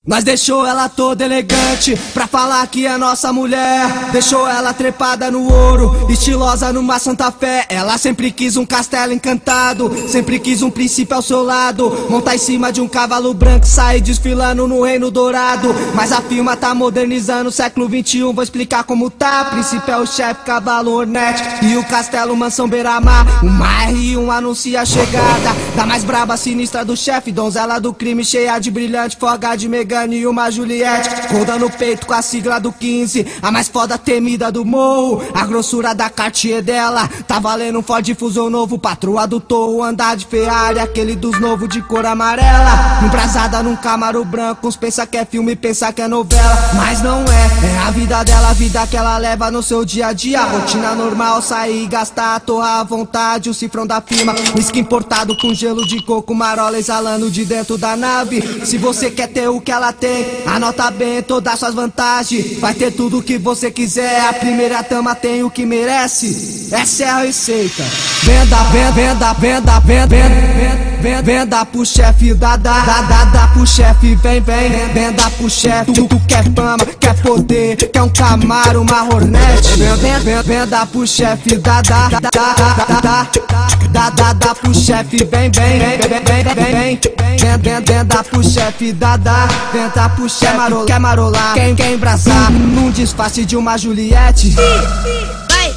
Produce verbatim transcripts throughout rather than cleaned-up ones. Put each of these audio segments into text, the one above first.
Nós deixou ela toda elegante pra falar que é nossa mulher. Deixou ela trepada no ouro, estilosa numa Santa Fé. Ela sempre quis um castelo encantado, sempre quis um príncipe ao seu lado, montar em cima de um cavalo branco, sair desfilando no reino dourado. Mas a firma tá modernizando, século vinte e um, vou explicar como tá. Príncipe é o chefe, cavalo Hornet e o castelo Mansão Beira-Mar. Uma R um anuncia a chegada da mais braba, sinistra do chefe, donzela do crime, cheia de brilhante, foga de Megane e uma Juliette, roda no peito com a sigla do quinze, a mais foda temida do morro. A grossura da Cartier dela tá valendo um Ford Fusion novo, patroa do Torro, andar de Ferrari, aquele dos novos de cor amarela. Embrasada num Camaro branco, uns pensa que é filme, pensa que é novela, mas não é, é a vida dela, a vida que ela leva no seu dia a dia. Rotina normal, sair, gastar, torrar à vontade, o cifrão da firma, whisky importado com gelo de coco, marola exalando de dentro da nave. Se você quer ter o que ela tem, anota bem todas suas vantagens, vai ter tudo o que você quiser. A primeira dama tem o que merece, essa é a receita. Venda, venda, venda, venda, venda, venda, venda, venda pro chefe, dá, dá, dá, dá, dá pro chefe, vem, vem, venda pro chefe. Tu, tu quer fama, quer poder, quer um Camaro, uma Hornet. Venda, venda, venda pro chefe, dá, dá, dá, dá, dá, dá, dá, dá, dá pro chefe, vem, vem, vem, vem, vem, vem, vem, venda pro chefe, dá, dá, venda pro chefe. Quer marolar, quem quer embrasar num disfarce de uma Juliette. Vai!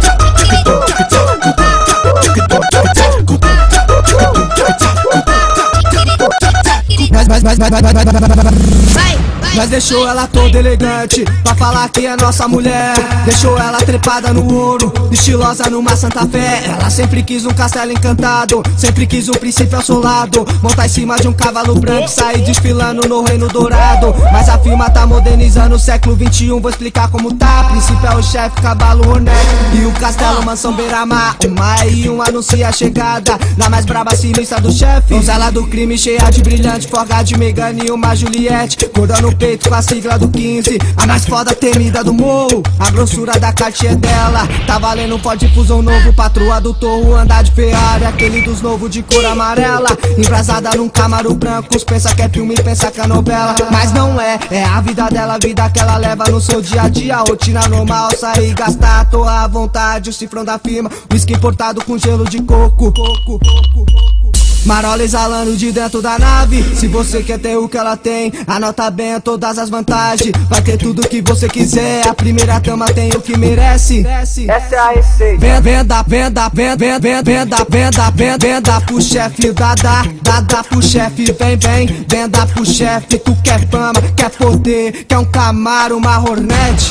Mas, mas, mas, mas, mas, mas, mas, Vai! Nós deixou ela toda elegante pra falar que é nossa mulher. Deixou ela trepada no ouro, estilosa numa Santa Fé. Ela sempre quis um castelo encantado, sempre quis um príncipe ao seu lado, montar em cima de um cavalo branco, sair desfilando no reino dourado. Mas a firma tá modernizando, século vinte e um, vou explicar como tá. Príncipe é o chefe, cavalo Hornet e o castelo Mansão Beira-Mar. Uma R um anuncia a chegada da mais braba, sinistra do chefe, donzela do crime, cheia de brilhante, foga de Megane e uma Juliette, corda no peito com a sigla do quinze, a mais foda temida do morro. A grossura da Cartier dela tá valendo um Ford Fusion novo, patroa do Torro, andar de Ferrari, aquele dos novos de cor amarela. Embrasada num Camaro branco, uns pensa que é filme, pensa que é novela, mas não é, é a vida dela, a vida que ela leva no seu dia a dia. Rotina normal, sair, gastar, torrar à vontade, o cifrão da firma, whisky importado com gelo de coco, coco, coco, coco. Marola exalando de dentro da nave. Se você quer ter o que ela tem, anota bem todas as vantagens, vai ter tudo o que você quiser. A primeira dama tem o que merece, essa é a receita. Venda, venda, venda, venda, venda, venda, venda, venda, venda pro chefe, dá, dá, dá, dá pro chefe, vem, vem, venda pro chefe. Tu quer fama, quer poder, quer um Camaro, uma Hornet.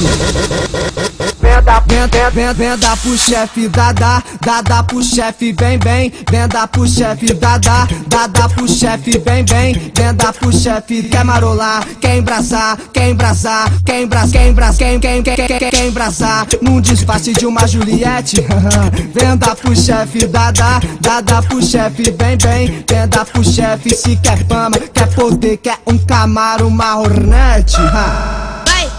Venda, venda, venda, venda pro chefe, dá, dá, dá, dá pro chefe, vem, vem, venda pro chefe, dá, dá, dá, dá pro chefe, vem, vem, venda pro chefe. Quer marolar, quer embrasar, quer embrasar, quer embrasar, quer embrasar, quem, quem, quem, quem, quer embrasar num disfarce de uma Juliette. Venda pro chefe, dá, dá, dá, dá pro chefe, vem, vem, venda pro chefe. Se quer fama, quer poder, quer um Camaro, uma Hornet. Vai!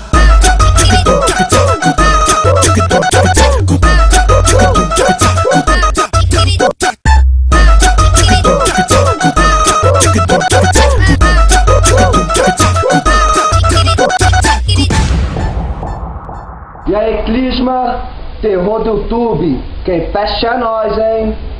E aí, Clisma, terror do YouTube, quem fecha é nós, hein?